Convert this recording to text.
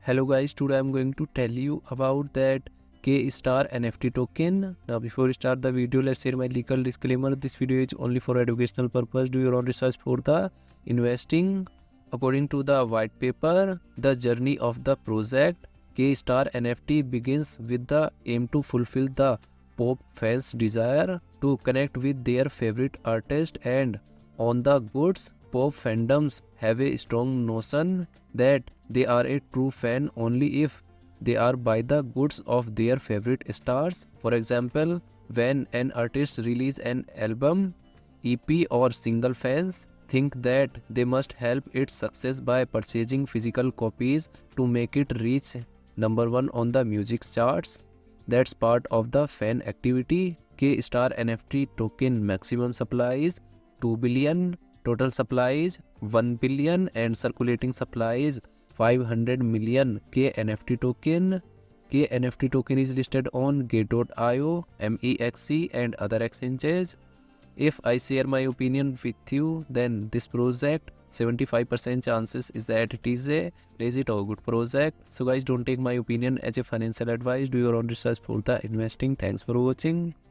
Hello guys, today I'm going to tell you about that K-Star NFT token. Now before we start the video, let's share my legal disclaimer. This video is only for educational purpose. Do your own research for the investing. According to the white paper, the journey of the project K-Star NFT begins with the aim to fulfill the pop fans' desire to connect with their favorite artist, and on the goods, pop fandoms have a strong notion that they are a true fan only if they are buy the goods of their favorite stars. For example, when an artist release an album, EP or single, fans think that they must help its success by purchasing physical copies to make it reach number one on the music charts. That's part of the fan activity. K-Star NFT token maximum supply is 2 billion, total supply is 1 billion, and circulating supply is 500 million K NFT token. K NFT token is listed on Gate.io, MEXC and other exchanges. If I share my opinion with you, then this project 75% chances is that it is a legit or good project. So guys, don't take my opinion as a financial advice. Do your own research for the investing. Thanks for watching.